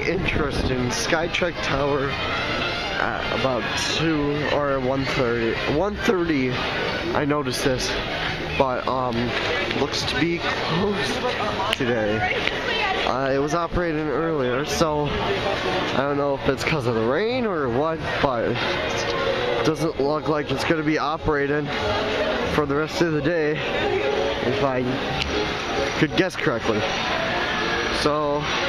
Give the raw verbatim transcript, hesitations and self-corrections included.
interesting. Skytrack Tower at about two or one thirty. one thirty, I noticed this, but um, looks to be closed today. Uh, it was operating earlier, so I don't know if it's because of the rain or what, but it doesn't look like it's going to be operating for the rest of the day, if I could guess correctly. So